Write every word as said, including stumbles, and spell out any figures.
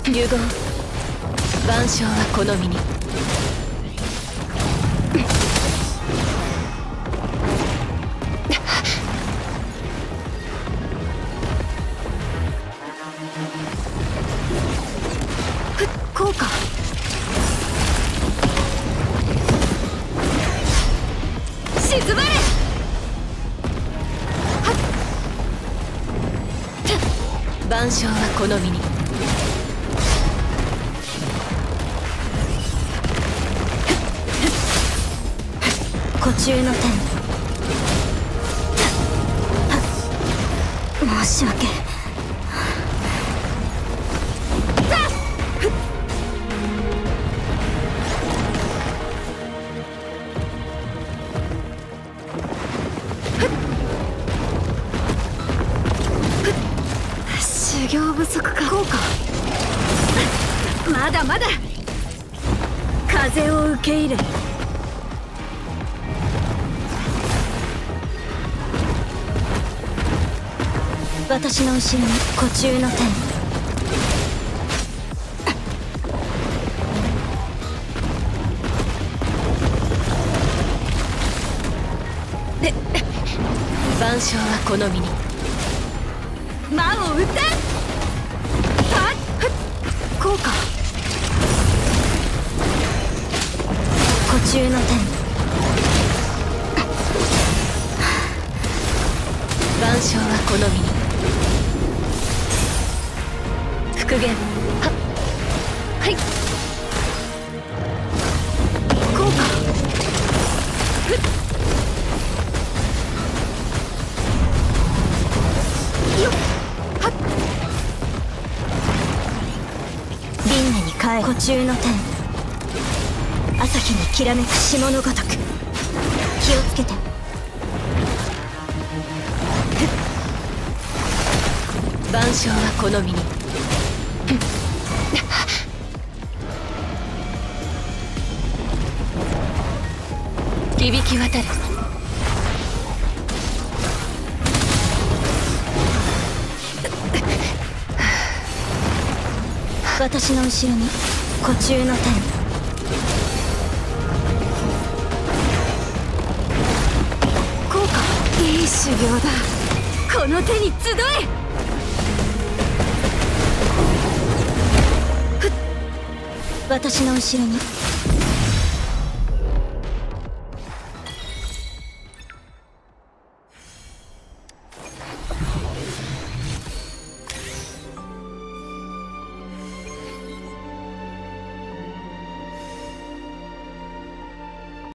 融合。万象はこの身に。こうか。静まれ。万象はこの身に。 湖中の天。申し訳。 修行不足か。こうか。まだまだ。風を受け入れ。 私の後ろに湖中の天。 万象はこの身に。魔を打て。こうか。 湖中の天。 万象はこの身に。復元。はっ。はい。こうか。ふっ。よっ。はっ。 輪廻に変え。湖中の天。朝日にきらめく霜のごとく。気をつけて。 万象はこの身に。響き渡る。 私の後ろに湖中の天。 こうか。いい修行だ。この手に集え。 私の後ろに